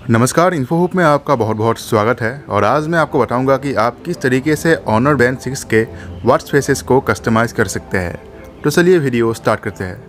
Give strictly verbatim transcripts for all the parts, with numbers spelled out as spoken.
नमस्कार, इन्फोहूप में आपका बहुत बहुत स्वागत है। और आज मैं आपको बताऊंगा कि आप किस तरीके से ऑनर बैंड सिक्स के वॉच फेसेस को कस्टमाइज़ कर सकते हैं। तो चलिए वीडियो स्टार्ट करते हैं।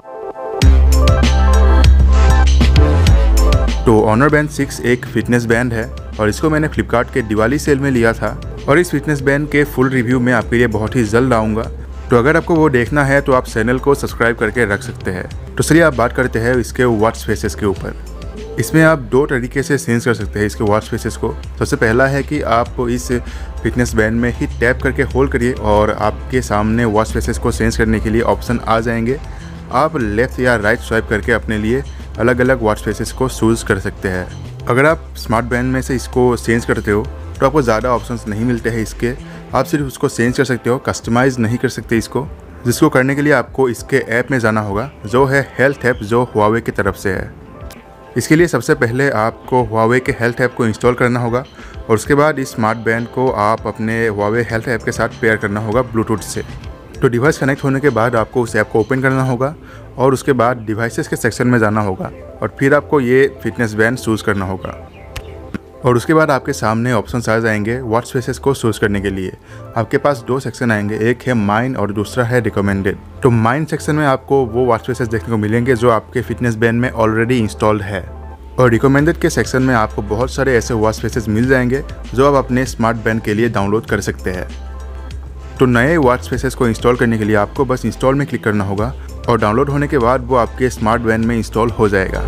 तो ऑनर बैंड सिक्स एक फिटनेस बैंड है और इसको मैंने फ्लिपकार्ट के दिवाली सेल में लिया था और इस फिटनेस बैंड के फुल रिव्यू मैं आपके लिए बहुत ही जल्द आऊँगा। तो अगर आपको वो देखना है तो आप चैनल को सब्सक्राइब करके रख सकते हैं। तो चलिए आप बात करते हैं इसके वॉच फेसेस के ऊपर। इसमें आप दो तरीके से चेंज कर सकते हैं इसके वॉच फेसेस को। सबसे पहला है कि आप इस फिटनेस बैंड में ही टैप करके होल्ड करिए और आपके सामने वॉच फेसेस को चेंज करने के लिए ऑप्शन आ जाएंगे। आप लेफ़्ट या राइट स्वाइप करके अपने लिए अलग अलग वॉच फेसेस को चूज़ कर सकते हैं। अगर आप स्मार्ट बैंड में से इसको चेंज करते हो तो आपको ज़्यादा ऑप्शंस नहीं मिलते हैं इसके। आप सिर्फ उसको चेंज कर सकते हो, कस्टमाइज़ नहीं कर सकते इसको। जिसको करने के लिए आपको इसके ऐप में जाना होगा, जो है हेल्थ ऐप, जो हुआवे की तरफ से है। इसके लिए सबसे पहले आपको हुआवे के हेल्थ ऐप को इंस्टॉल करना होगा और उसके बाद इस स्मार्ट बैंड को आप अपने हुआवे हेल्थ ऐप के साथ पेयर करना होगा ब्लूटूथ से। तो डिवाइस कनेक्ट होने के बाद आपको उस ऐप को ओपन करना होगा और उसके बाद डिवाइसेस के सेक्शन में जाना होगा और फिर आपको ये फिटनेस बैंड चूज़ करना होगा। और उसके बाद आपके सामने ऑप्शंस आ जाएंगे वॉच फेसेस को चूज़ करने के लिए। आपके पास दो सेक्शन आएंगे, एक है माइन और दूसरा है रिकमेंडेड। तो माइन सेक्शन में आपको वो वॉच फेसेस देखने को मिलेंगे जो आपके फिटनेस बैंड में ऑलरेडी इंस्टॉल्ड है। और रिकमेंडेड के सेक्शन में आपको बहुत सारे ऐसे वॉच फेसेस मिल जाएंगे जो आप अपने स्मार्ट बैंड के लिए डाउनलोड कर सकते हैं। तो नए वॉच फेसेस को इंस्टॉल करने के लिए आपको बस इंस्टॉल में क्लिक करना होगा और डाउनलोड होने के बाद वो आपके स्मार्ट बैंड में इंस्टॉल हो जाएगा।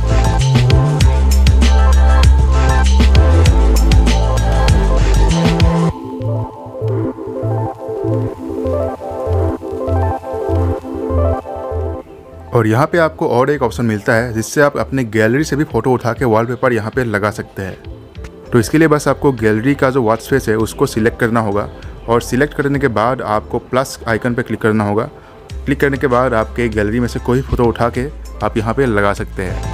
और यहाँ पे आपको और एक ऑप्शन मिलता है जिससे आप अपने गैलरी से भी फ़ोटो उठा के वॉलपेपर यहाँ पे लगा सकते हैं। तो इसके लिए बस आपको गैलरी का जो वॉच फेस है उसको सिलेक्ट करना होगा और सिलेक्ट करने के बाद आपको प्लस आइकन पे क्लिक करना होगा। क्लिक करने के बाद आपके गैलरी में से कोई फ़ोटो उठा के आप यहाँ पे लगा सकते हैं।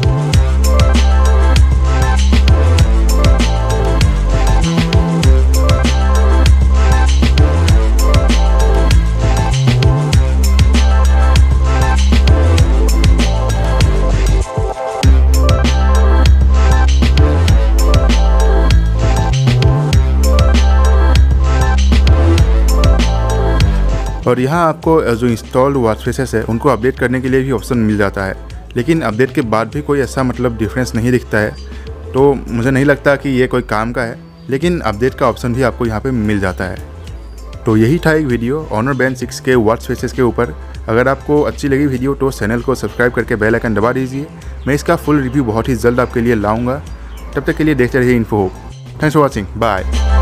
और यहाँ आपको जो इंस्टॉल्ड वॉच फेसेस है उनको अपडेट करने के लिए भी ऑप्शन मिल जाता है, लेकिन अपडेट के बाद भी कोई ऐसा मतलब डिफरेंस नहीं दिखता है। तो मुझे नहीं लगता कि ये कोई काम का है, लेकिन अपडेट का ऑप्शन भी आपको यहाँ पे मिल जाता है। तो यही था एक वीडियो ऑनर बैंड सिक्स के वॉच फेसेस के ऊपर। अगर आपको अच्छी लगी वीडियो तो चैनल को सब्सक्राइब करके बेल आइकन दबा दीजिए। मैं इसका फुल रिव्यू बहुत ही जल्द आपके लिए लाऊँगा। तब तक के लिए देखते रहिए Infohoop. Thanks for watching, bye.